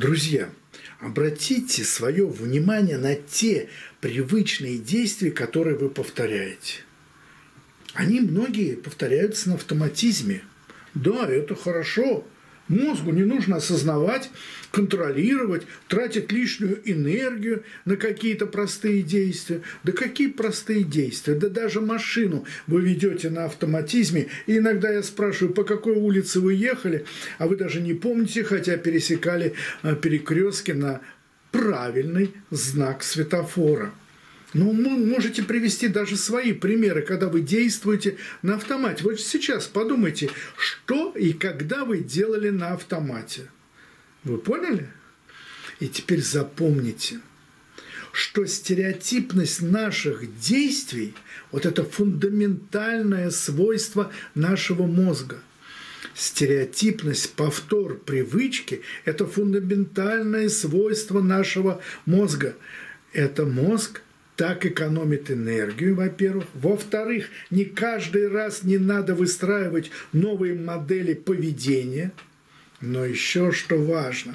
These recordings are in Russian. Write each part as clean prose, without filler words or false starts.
Друзья, обратите свое внимание на те привычные действия, которые вы повторяете. Они многие повторяются на автоматизме. Да, это хорошо. Мозгу не нужно осознавать, контролировать, тратить лишнюю энергию на какие-то простые действия. Да какие простые действия? Да даже машину вы ведете на автоматизме. И иногда я спрашиваю, по какой улице вы ехали, а вы даже не помните, хотя пересекали перекрестки на правильный знак светофора. Ну, можете привести даже свои примеры, когда вы действуете на автомате. Вот сейчас подумайте, что и когда вы делали на автомате. Вы поняли? И теперь запомните, что стереотипность наших действий – вот это фундаментальное свойство нашего мозга. Стереотипность, повтор, привычки – это фундаментальное свойство нашего мозга. Это мозг так экономит энергию, во-первых. Во-вторых, не каждый раз не надо выстраивать новые модели поведения. Но еще что важно,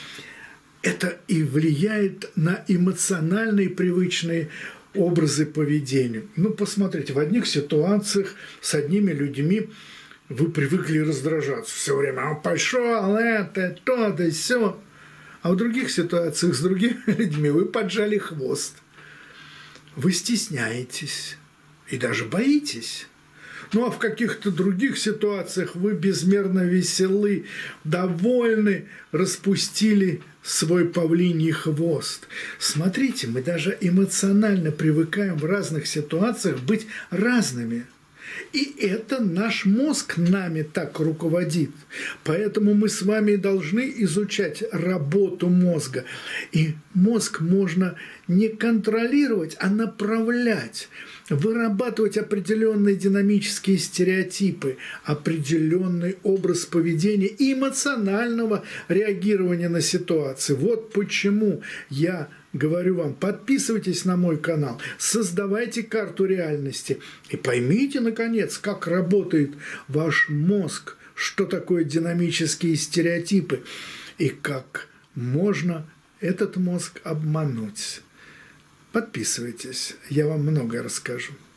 это и влияет на эмоциональные привычные образы поведения. Ну, посмотрите, в одних ситуациях с одними людьми вы привыкли раздражаться все время. Он пошел, это, то, да, все. А в других ситуациях с другими людьми вы поджали хвост. Вы стесняетесь и даже боитесь. Ну, а в каких-то других ситуациях вы безмерно веселы, довольны, распустили свой павлиний хвост. Смотрите, мы даже эмоционально привыкаем в разных ситуациях быть разными. И это наш мозг нами так руководит. Поэтому мы с вами должны изучать работу мозга. И мозг можно не контролировать, а направлять, вырабатывать определенные динамические стереотипы, определенный образ поведения и эмоционального реагирования на ситуации. Вот почему я говорю вам, подписывайтесь на мой канал, создавайте карту реальности и поймите, наконец, как работает ваш мозг, что такое динамические стереотипы и как можно этот мозг обмануть. Подписывайтесь, я вам многое расскажу.